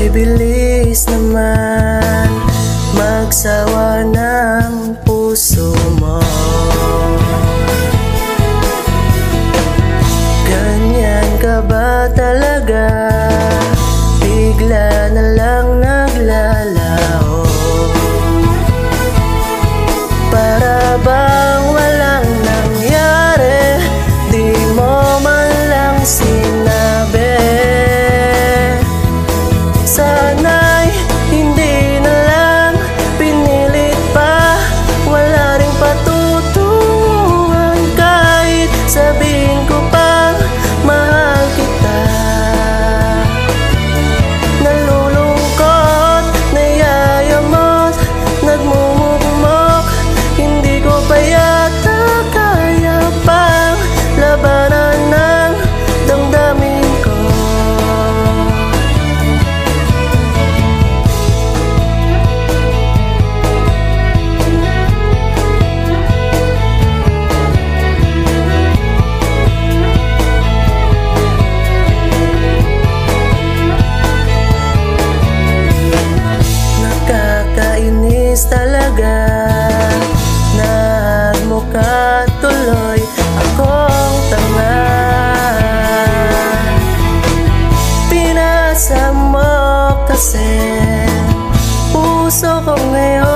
bibilis naman magsawa ng puso mo. Ganyan ka ba talaga? Bigla na lang naglalaho. Para bang walang nangyari, di mo man lang sinabi. Sana'y hindi na lang pinilit pa, wala ring patutunguhan kahit sabihin ko pang mahal kita. Nalulungkot, nayayamot, nagmumukmok, hindi ko pa yata kaya pang labanan ng damdamin ko. Nakakainis talaga, nagmukha tuloy akong tanga. Pinasa mo kasi puso ko ngayon.